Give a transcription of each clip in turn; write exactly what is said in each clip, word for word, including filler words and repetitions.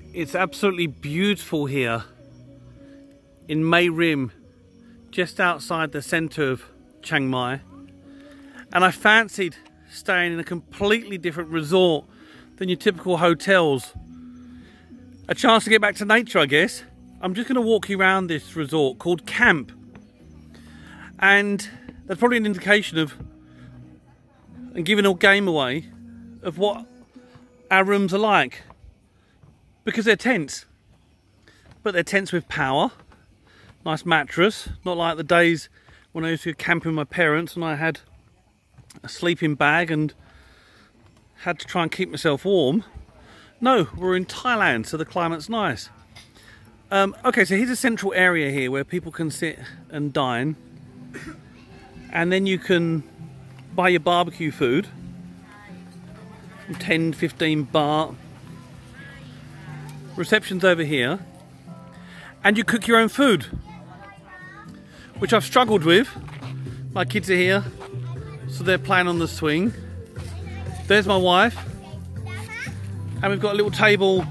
It's absolutely beautiful here in Mae Rim, just outside the centre of Chiang Mai, and I fancied staying in a completely different resort than your typical hotels. A chance to get back to nature, I guess. I'm just going to walk you around this resort called Camp, and that's probably an indication of, and giving all game away, of what our rooms are like, because they're tents, but they're tents with power, nice mattress, not like the days when I used to go camping with my parents and I had a sleeping bag and had to try and keep myself warm. No, we're in Thailand, so the climate's nice. Um, okay, so here's a central area here where people can sit and dine, and then you can buy your barbecue food from ten, fifteen baht. Reception's over here, and you cook your own food, which I've struggled with. My kids are here, so they're playing on the swing. There's my wife, and we've got a little table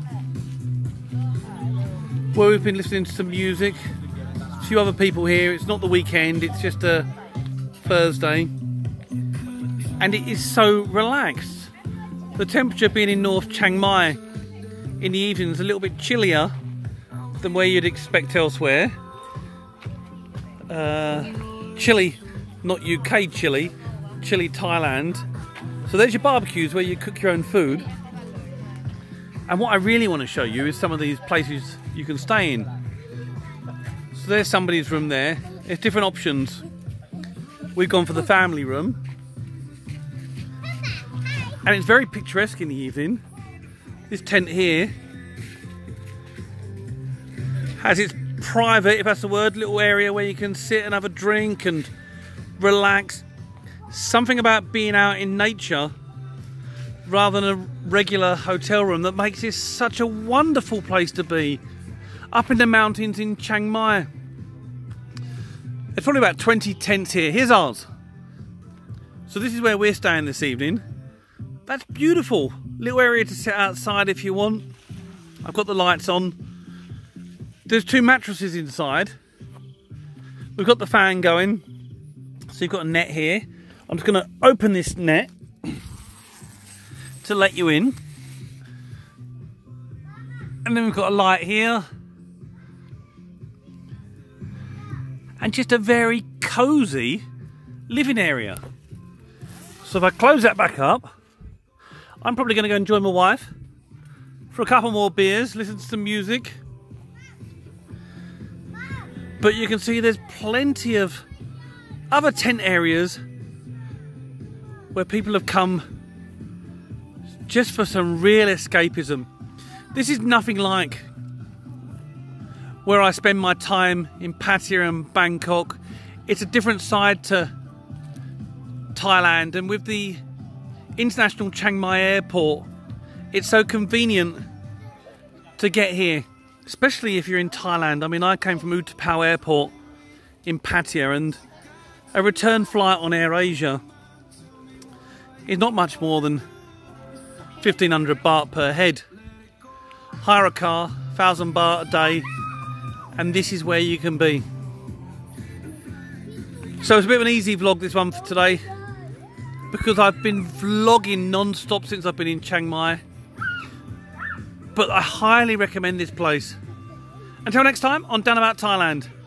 where we've been listening to some music. A few other people here. It's not the weekend, it's just a Thursday, and it is so relaxed. The temperature being in North Chiang Mai in the evening is a little bit chillier than where you'd expect elsewhere. Uh, chilly, not U K chilly, chilly Thailand. So there's your barbecues where you cook your own food. And what I really want to show you is some of these places you can stay in. So there's somebody's room there. There's different options. We've gone for the family room. And it's very picturesque in the evening. This tent here has its private, if that's the word, little area where you can sit and have a drink and relax. Something about being out in nature rather than a regular hotel room that makes this such a wonderful place to be. Up in the mountains in Chiang Mai. There's probably about twenty tents here. Here's ours. So this is where we're staying this evening. That's beautiful. Little area to sit outside if you want. I've got the lights on. There's two mattresses inside. We've got the fan going. So you've got a net here. I'm just going to open this net to let you in. And then we've got a light here. And just a very cosy living area. So if I close that back up, I'm probably going to go and join my wife for a couple more beers, listen to some music. But you can see there's plenty of other tent areas where people have come just for some real escapism. This is nothing like where I spend my time in Pattaya and Bangkok. It's a different side to Thailand, and with the international Chiang Mai airport, it's so convenient to get here, especially if you're in Thailand. I mean, I came from Utapao airport in Pattaya, and a return flight on AirAsia is not much more than fifteen hundred baht per head. Hire a car, one thousand baht a day, and this is where you can be. So it's a bit of an easy vlog, this one, for today, because I've been vlogging non-stop since I've been in Chiang Mai. But I highly recommend this place. Until next time, on Down About Thailand.